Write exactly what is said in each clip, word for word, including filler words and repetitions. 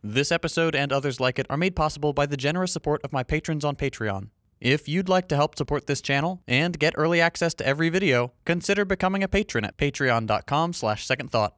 This episode and others like it are made possible by the generous support of my patrons on Patreon. If you'd like to help support this channel and get early access to every video, consider becoming a patron at patreon dot com slash second thought.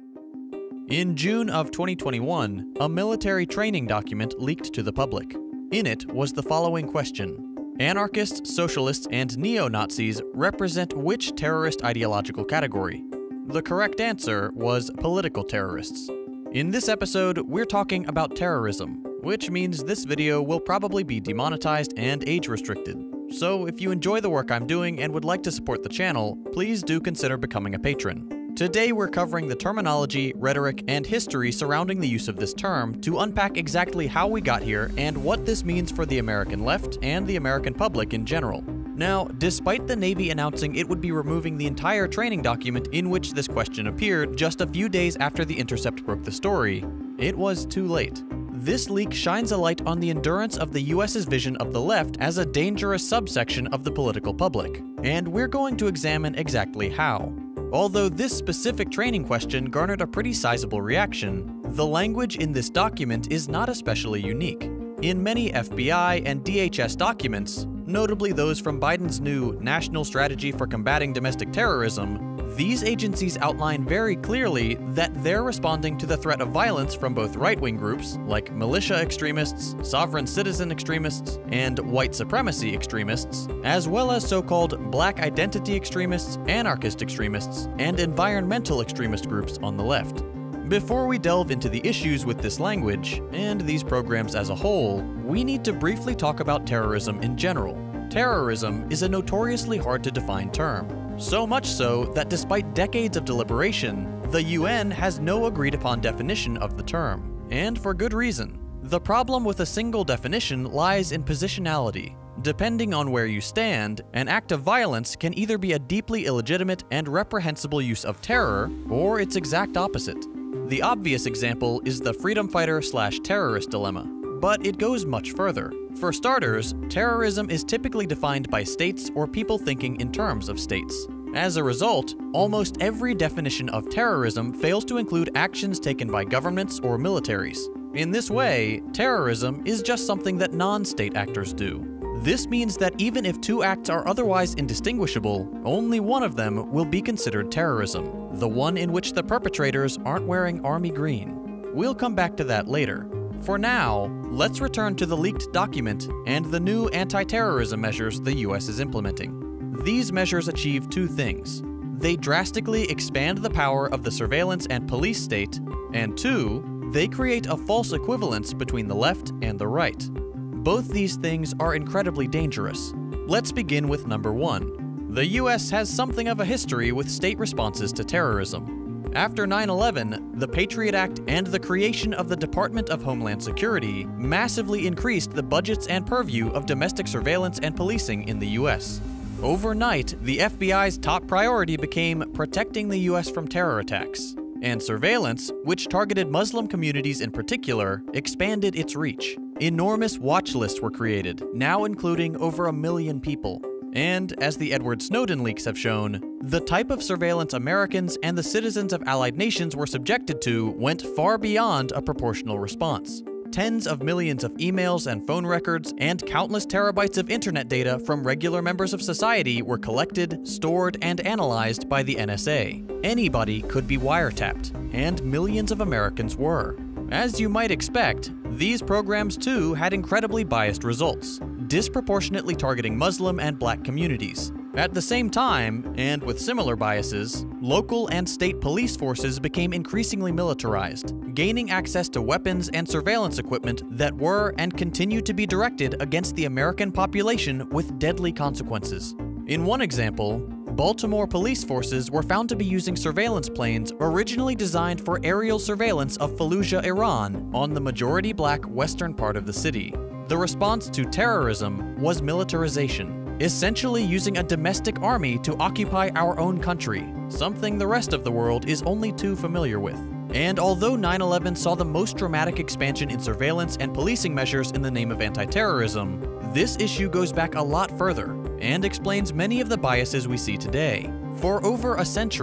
In June of twenty twenty-one, a military training document leaked to the public. In it was the following question: anarchists, socialists, and neo-Nazis represent which terrorist ideological category? The correct answer was political terrorists. In this episode, we're talking about terrorism, which means this video will probably be demonetized and age-restricted. So if you enjoy the work I'm doing and would like to support the channel, please do consider becoming a patron. Today we're covering the terminology, rhetoric, and history surrounding the use of this term to unpack exactly how we got here and what this means for the American left and the American public in general. Now, despite the Navy announcing it would be removing the entire training document in which this question appeared just a few days after The Intercept broke the story, it was too late. This leak shines a light on the endurance of the U S's vision of the left as a dangerous subsection of the political public, and we're going to examine exactly how. Although this specific training question garnered a pretty sizable reaction, the language in this document is not especially unique. In many F B I and D H S documents, notably those from Biden's new National Strategy for Combating Domestic Terrorism, these agencies outline very clearly that they're responding to the threat of violence from both right-wing groups, like militia extremists, sovereign citizen extremists, and white supremacy extremists, as well as so-called black identity extremists, anarchist extremists, and environmental extremist groups on the left. Before we delve into the issues with this language, and these programs as a whole, we need to briefly talk about terrorism in general. Terrorism is a notoriously hard to define term, so much so that despite decades of deliberation, the U N has no agreed upon definition of the term, and for good reason. The problem with a single definition lies in positionality. Depending on where you stand, an act of violence can either be a deeply illegitimate and reprehensible use of terror, or its exact opposite. The obvious example is the freedom fighter slash terrorist dilemma, but it goes much further. For starters, terrorism is typically defined by states or people thinking in terms of states. As a result, almost every definition of terrorism fails to include actions taken by governments or militaries. In this way, terrorism is just something that non-state actors do. This means that even if two acts are otherwise indistinguishable, only one of them will be considered terrorism, the one in which the perpetrators aren't wearing army green. We'll come back to that later. For now, let's return to the leaked document and the new anti-terrorism measures the U S is implementing. These measures achieve two things. They drastically expand the power of the surveillance and police state, and two, they create a false equivalence between the left and the right. Both these things are incredibly dangerous. Let's begin with number one. The U S has something of a history with state responses to terrorism. After nine eleven, the Patriot Act and the creation of the Department of Homeland Security massively increased the budgets and purview of domestic surveillance and policing in the U S. Overnight, the F B I's top priority became protecting the U S from terror attacks, and surveillance, which targeted Muslim communities in particular, expanded its reach. Enormous watch lists were created, now including over a million people. And, as the Edward Snowden leaks have shown, the type of surveillance Americans and the citizens of allied nations were subjected to went far beyond a proportional response. Tens of millions of emails and phone records and countless terabytes of internet data from regular members of society were collected, stored, and analyzed by the N S A. Anybody could be wiretapped, and millions of Americans were. As you might expect, these programs too had incredibly biased results, disproportionately targeting Muslim and black communities. At the same time, and with similar biases, local and state police forces became increasingly militarized, gaining access to weapons and surveillance equipment that were and continue to be directed against the American population with deadly consequences. In one example, Baltimore police forces were found to be using surveillance planes originally designed for aerial surveillance of Fallujah, Iran, on the majority black western part of the city. The response to terrorism was militarization, essentially using a domestic army to occupy our own country, something the rest of the world is only too familiar with. And although nine eleven saw the most dramatic expansion in surveillance and policing measures in the name of anti-terrorism, this issue goes back a lot further and explains many of the biases we see today. For over a century,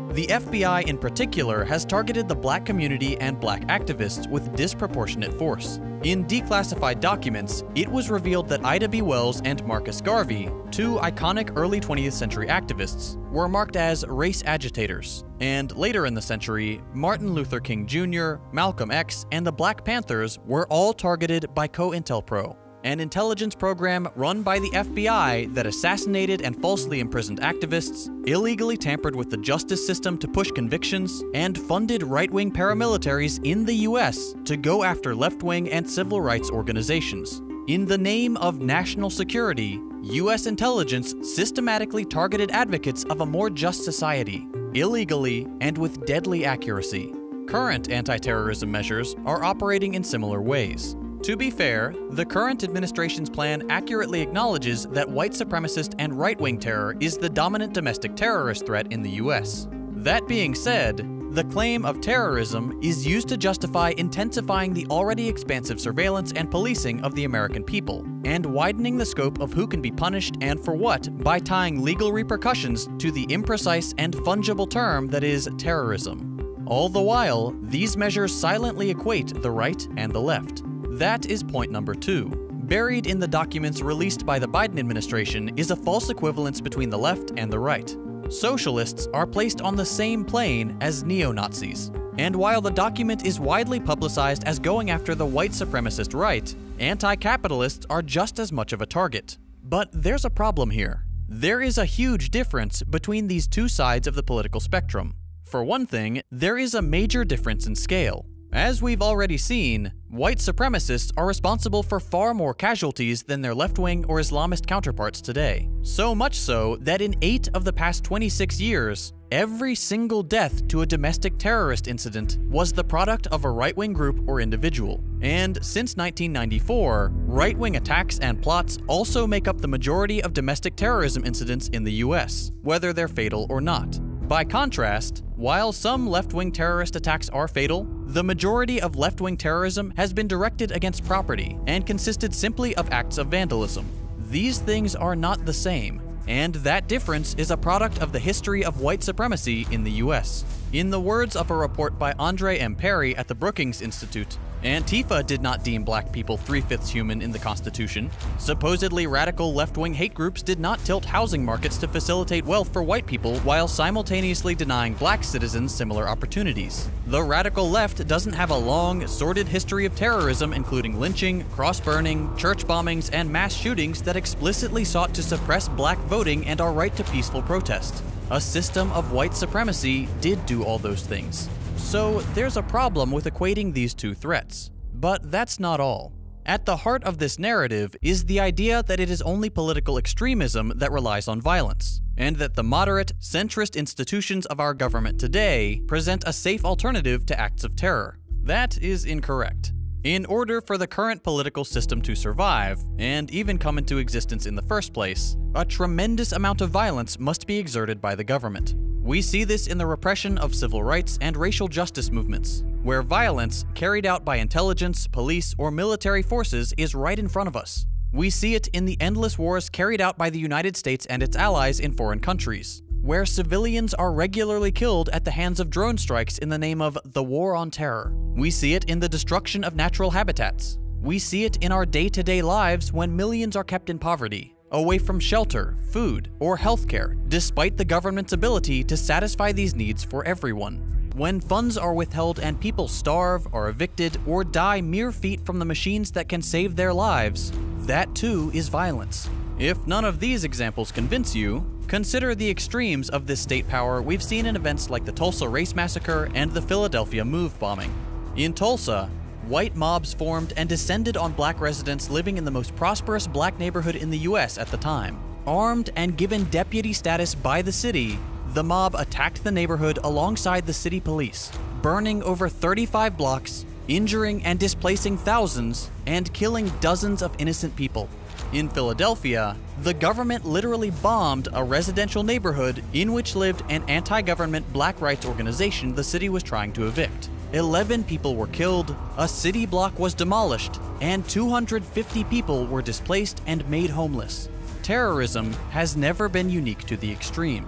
The F B I in particular has targeted the black community and black activists with disproportionate force. In declassified documents, it was revealed that Ida B. Wells and Marcus Garvey, two iconic early twentieth century activists, were marked as race agitators. And later in the century, Martin Luther King Junior, Malcolm X, and the Black Panthers were all targeted by COINTELPRO, an intelligence program run by the F B I that assassinated and falsely imprisoned activists, illegally tampered with the justice system to push convictions, and funded right-wing paramilitaries in the U S to go after left-wing and civil rights organizations. In the name of national security, U S intelligence systematically targeted advocates of a more just society, illegally and with deadly accuracy. Current anti-terrorism measures are operating in similar ways. To be fair, the current administration's plan accurately acknowledges that white supremacist and right-wing terror is the dominant domestic terrorist threat in the U S. That being said, the claim of terrorism is used to justify intensifying the already expansive surveillance and policing of the American people, and widening the scope of who can be punished and for what by tying legal repercussions to the imprecise and fungible term that is terrorism. All the while, these measures silently equate the right and the left. That is point number two. Buried in the documents released by the Biden administration is a false equivalence between the left and the right. Socialists are placed on the same plane as neo-Nazis. And while the document is widely publicized as going after the white supremacist right, anti-capitalists are just as much of a target. But there's a problem here. There is a huge difference between these two sides of the political spectrum. For one thing, there is a major difference in scale. As we've already seen, white supremacists are responsible for far more casualties than their left-wing or Islamist counterparts today. So much so that in eight of the past twenty-six years, every single death to a domestic terrorist incident was the product of a right-wing group or individual. And since nineteen ninety-four, right-wing attacks and plots also make up the majority of domestic terrorism incidents in the U S, whether they're fatal or not. By contrast, while some left-wing terrorist attacks are fatal, the majority of left-wing terrorism has been directed against property and consisted simply of acts of vandalism. These things are not the same, and that difference is a product of the history of white supremacy in the U S. In the words of a report by Andre M. Perry at the Brookings Institute, Antifa did not deem black people three-fifths human in the Constitution. Supposedly radical left-wing hate groups did not tilt housing markets to facilitate wealth for white people while simultaneously denying black citizens similar opportunities. The radical left doesn't have a long, sordid history of terrorism including lynching, cross-burning, church bombings, and mass shootings that explicitly sought to suppress black voting and our right to peaceful protest. A system of white supremacy did do all those things. So there's a problem with equating these two threats. But that's not all. At the heart of this narrative is the idea that it is only political extremism that relies on violence, and that the moderate, centrist institutions of our government today present a safe alternative to acts of terror. That is incorrect. In order for the current political system to survive, and even come into existence in the first place, a tremendous amount of violence must be exerted by the government. We see this in the repression of civil rights and racial justice movements, where violence carried out by intelligence, police, or military forces is right in front of us. We see it in the endless wars carried out by the United States and its allies in foreign countries, where civilians are regularly killed at the hands of drone strikes in the name of the war on terror. We see it in the destruction of natural habitats. We see it in our day-to-day lives when millions are kept in poverty, away from shelter, food, or healthcare, despite the government's ability to satisfy these needs for everyone. When funds are withheld and people starve, are evicted, or die mere feet from the machines that can save their lives, that too is violence. If none of these examples convince you, consider the extremes of this state power we've seen in events like the Tulsa Race Massacre and the Philadelphia Move bombing. In Tulsa, white mobs formed and descended on black residents living in the most prosperous black neighborhood in the U S at the time. Armed and given deputy status by the city, the mob attacked the neighborhood alongside the city police, burning over thirty-five blocks, injuring and displacing thousands, and killing dozens of innocent people. In Philadelphia, the government literally bombed a residential neighborhood in which lived an anti-government black rights organization the city was trying to evict. eleven people were killed, a city block was demolished, and two hundred fifty people were displaced and made homeless. Terrorism has never been unique to the extremes.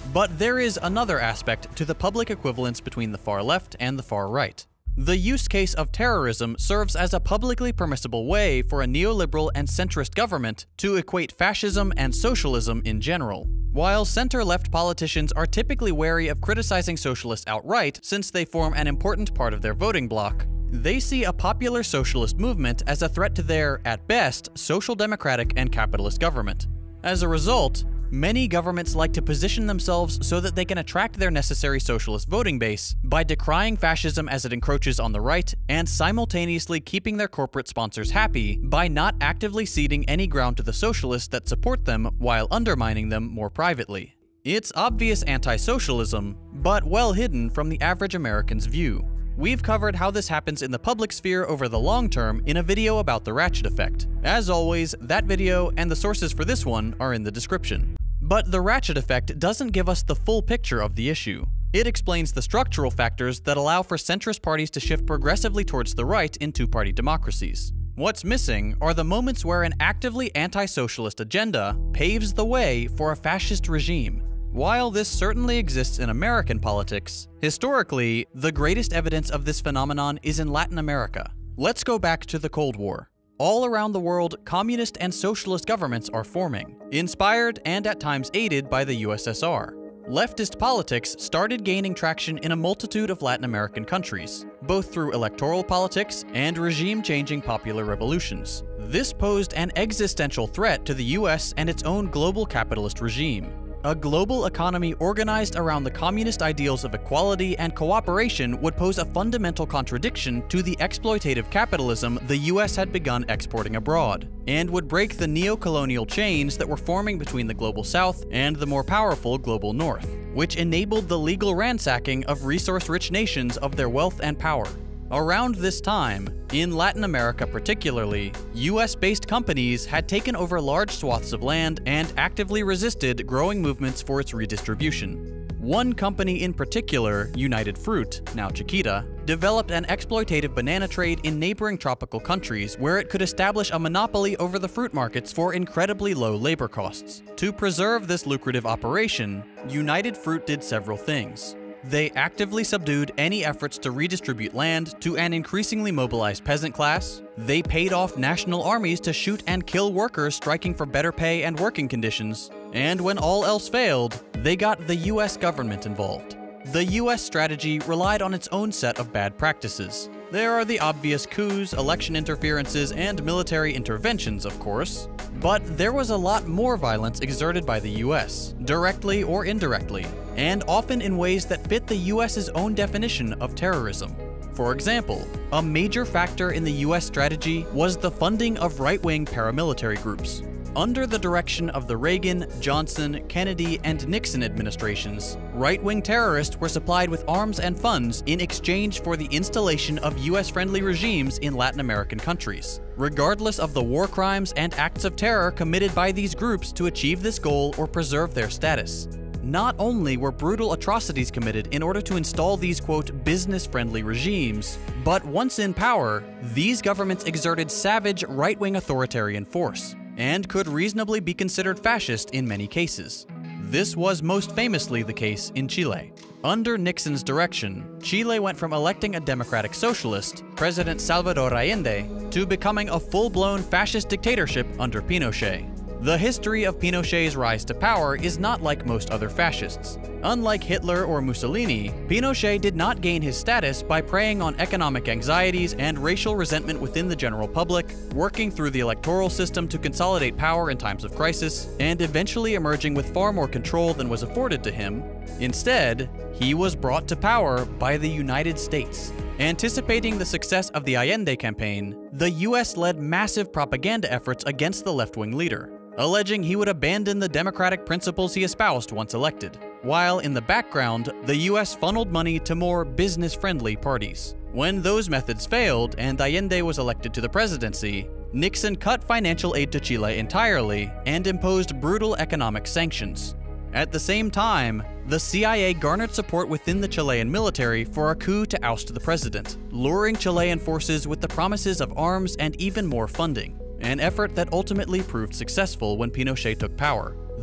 But there is another aspect to the public equivalence between the far left and the far right. The use case of terrorism serves as a publicly permissible way for a neoliberal and centrist government to equate fascism and socialism in general. While center-left politicians are typically wary of criticizing socialists outright since they form an important part of their voting bloc, they see a popular socialist movement as a threat to their, at best, social democratic and capitalist government. As a result, many governments like to position themselves so that they can attract their necessary socialist voting base by decrying fascism as it encroaches on the right and simultaneously keeping their corporate sponsors happy by not actively ceding any ground to the socialists that support them while undermining them more privately. It's obvious anti-socialism, but well hidden from the average American's view. We've covered how this happens in the public sphere over the long term in a video about the ratchet effect. As always, that video and the sources for this one are in the description. But the ratchet effect doesn't give us the full picture of the issue. It explains the structural factors that allow for centrist parties to shift progressively towards the right in two-party democracies. What's missing are the moments where an actively anti-socialist agenda paves the way for a fascist regime. While this certainly exists in American politics, historically, the greatest evidence of this phenomenon is in Latin America. Let's go back to the Cold War. All around the world, communist and socialist governments are forming, inspired and at times aided by the U S S R. Leftist politics started gaining traction in a multitude of Latin American countries, both through electoral politics and regime-changing popular revolutions. This posed an existential threat to the U S and its own global capitalist regime. A global economy organized around the communist ideals of equality and cooperation would pose a fundamental contradiction to the exploitative capitalism the U S had begun exporting abroad, and would break the neo-colonial chains that were forming between the global South and the more powerful global North, which enabled the legal ransacking of resource-rich nations of their wealth and power. Around this time, in Latin America particularly, U S-based companies had taken over large swaths of land and actively resisted growing movements for its redistribution. One company in particular, United Fruit, now Chiquita, developed an exploitative banana trade in neighboring tropical countries where it could establish a monopoly over the fruit markets for incredibly low labor costs. To preserve this lucrative operation, United Fruit did several things. They actively subdued any efforts to redistribute land to an increasingly mobilized peasant class. They paid off national armies to shoot and kill workers striking for better pay and working conditions. And when all else failed, they got the U S government involved. The U S strategy relied on its own set of bad practices. There are the obvious coups, election interferences, and military interventions, of course. But there was a lot more violence exerted by the U S, directly or indirectly, and often in ways that fit the U S's own definition of terrorism. For example, a major factor in the U S strategy was the funding of right-wing paramilitary groups. Under the direction of the Reagan, Johnson, Kennedy, and Nixon administrations, right-wing terrorists were supplied with arms and funds in exchange for the installation of U S-friendly regimes in Latin American countries, regardless of the war crimes and acts of terror committed by these groups to achieve this goal or preserve their status. Not only were brutal atrocities committed in order to install these, quote, business-friendly regimes, but once in power, these governments exerted savage right-wing authoritarian force, and could reasonably be considered fascist in many cases. This was most famously the case in Chile. Under Nixon's direction, Chile went from electing a democratic socialist, President Salvador Allende, to becoming a full-blown fascist dictatorship under Pinochet. The history of Pinochet's rise to power is not like most other fascists. Unlike Hitler or Mussolini, Pinochet did not gain his status by preying on economic anxieties and racial resentment within the general public, working through the electoral system to consolidate power in times of crisis, and eventually emerging with far more control than was afforded to him. Instead, he was brought to power by the United States. Anticipating the success of the Allende campaign, the U S led massive propaganda efforts against the left-wing leader, alleging he would abandon the democratic principles he espoused once elected, while in the background, the U S funneled money to more business-friendly parties. When those methods failed and Allende was elected to the presidency, Nixon cut financial aid to Chile entirely and imposed brutal economic sanctions. At the same time, the C I A garnered support within the Chilean military for a coup to oust the president, luring Chilean forces with the promises of arms and even more funding, an effort that ultimately proved successful when Pinochet took power.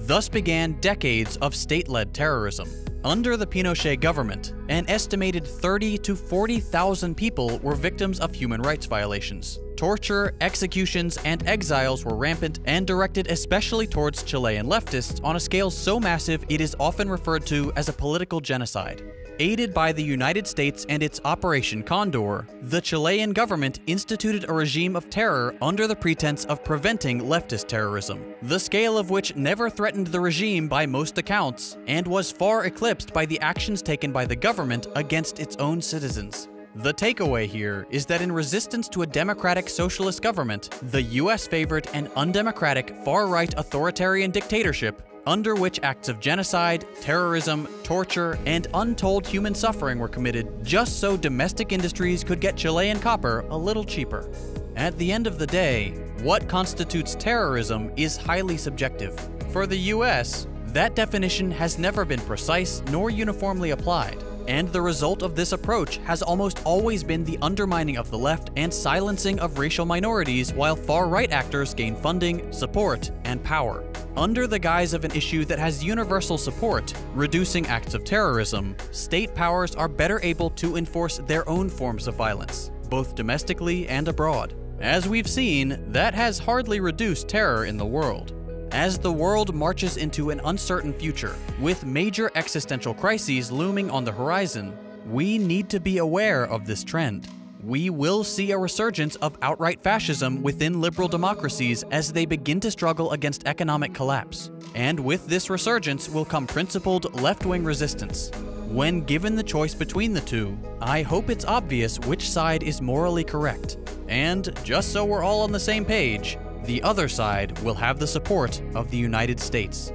Thus began decades of state-led terrorism. Under the Pinochet government, an estimated thirty to forty thousand people were victims of human rights violations. Torture, executions, and exiles were rampant and directed especially towards Chilean leftists on a scale so massive it is often referred to as a political genocide. Aided by the United States and its Operation Condor, the Chilean government instituted a regime of terror under the pretense of preventing leftist terrorism, the scale of which never threatened the regime by most accounts, and was far eclipsed by the actions taken by the government against its own citizens. The takeaway here is that in resistance to a democratic socialist government, the U S favored an undemocratic, far-right authoritarian dictatorship under which acts of genocide, terrorism, torture, and untold human suffering were committed just so domestic industries could get Chilean copper a little cheaper. At the end of the day, what constitutes terrorism is highly subjective. For the U S, that definition has never been precise nor uniformly applied, and the result of this approach has almost always been the undermining of the left and silencing of racial minorities while far-right actors gain funding, support, and power. Under the guise of an issue that has universal support, reducing acts of terrorism, state powers are better able to enforce their own forms of violence, both domestically and abroad. As we've seen, that has hardly reduced terror in the world. As the world marches into an uncertain future, with major existential crises looming on the horizon, we need to be aware of this trend. We will see a resurgence of outright fascism within liberal democracies as they begin to struggle against economic collapse. And with this resurgence will come principled left-wing resistance. When given the choice between the two, I hope it's obvious which side is morally correct. And just so we're all on the same page, the other side will have the support of the United States.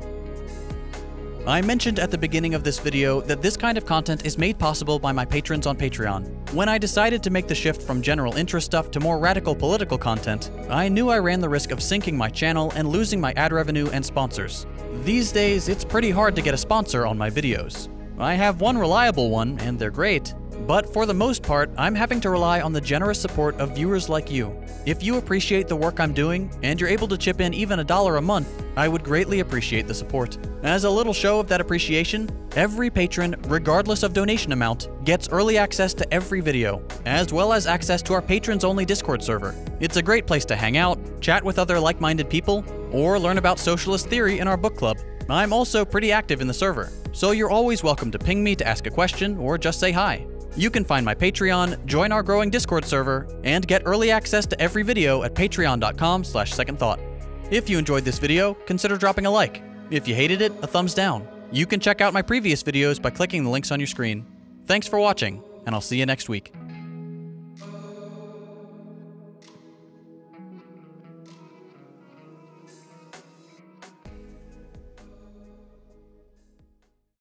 I mentioned at the beginning of this video that this kind of content is made possible by my patrons on Patreon. When I decided to make the shift from general interest stuff to more radical political content, I knew I ran the risk of sinking my channel and losing my ad revenue and sponsors. These days, it's pretty hard to get a sponsor on my videos. I have one reliable one, and they're great, but for the most part, I'm having to rely on the generous support of viewers like you. If you appreciate the work I'm doing, and you're able to chip in even a dollar a month, I would greatly appreciate the support. As a little show of that appreciation, every patron, regardless of donation amount, gets early access to every video, as well as access to our patrons-only Discord server. It's a great place to hang out, chat with other like-minded people, or learn about socialist theory in our book club. I'm also pretty active in the server, so you're always welcome to ping me to ask a question or just say hi. You can find my Patreon, join our growing Discord server, and get early access to every video at patreon dot com slash second thought. If you enjoyed this video, consider dropping a like. If you hated it, a thumbs down. You can check out my previous videos by clicking the links on your screen. Thanks for watching, and I'll see you next week.